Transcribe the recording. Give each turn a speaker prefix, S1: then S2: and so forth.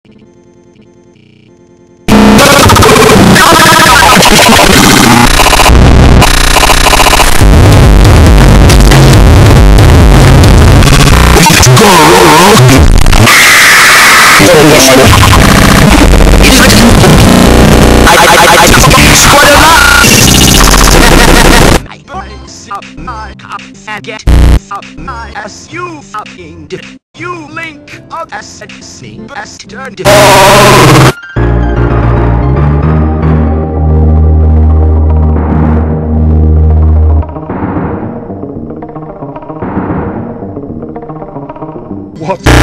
S1: And get up my ass, you fucking did. You link of SC best turned it.
S2: What?